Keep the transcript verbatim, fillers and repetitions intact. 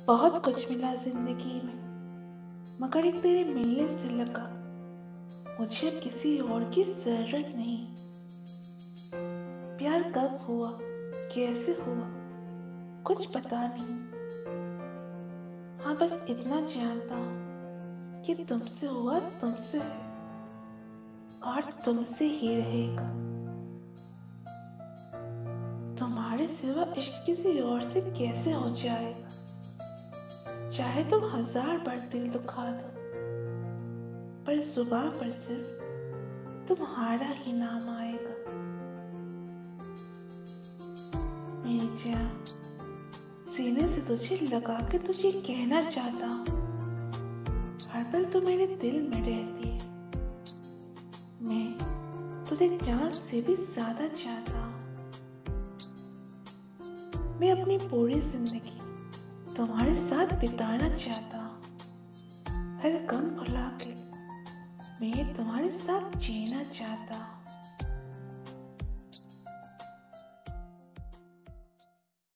बहुत कुछ मिला जिंदगी में, मगर एक तेरे मिलने से लगा मुझे अब किसी और की जरूरत नहीं। प्यार कब हुआ, कैसे हुआ, कुछ पता नहीं। हाँ, बस इतना जानता हूँ कि तुमसे हुआ, तुमसे है और तुमसे ही रहेगा। तुम्हारे सिवा इश्क किसी और से कैसे हो जाएगा? चाहे तुम हजार बार दिल दुखा दो, पर जुबान पर सिर्फ तुम्हारा ही नाम आएगा। मेरी जान, सीने से तुझे लगा के तुझे कहना चाहता हूँ, हर पल तू मेरे दिल में रहती है। मैं तुझे जान से भी ज्यादा चाहता हूँ। मैं अपनी पूरी जिंदगी तुम्हारे साथ बिताना चाहता हूँ। हर गम भुला के मैं तुम्हारे साथ जीना चाहता हूँ।